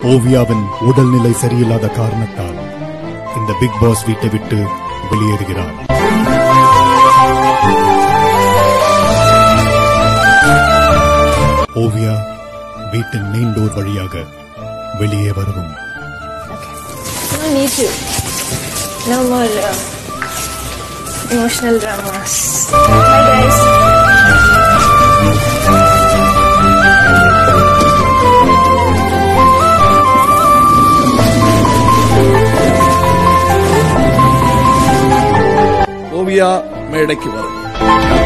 ஓவியாவின் உடல்நிலை சரியில்லாத காரணத்தால் இந்த பிக் பாஸ் வீட்டை விட்டு வெளியேறுகிறார். ஓவியா வீட்டின் மெயின் டோர் வழியாக வெளியே வரவும். No need to. No more emotional dramas. Bye guys. Oviya மேடைக்கு வரும்.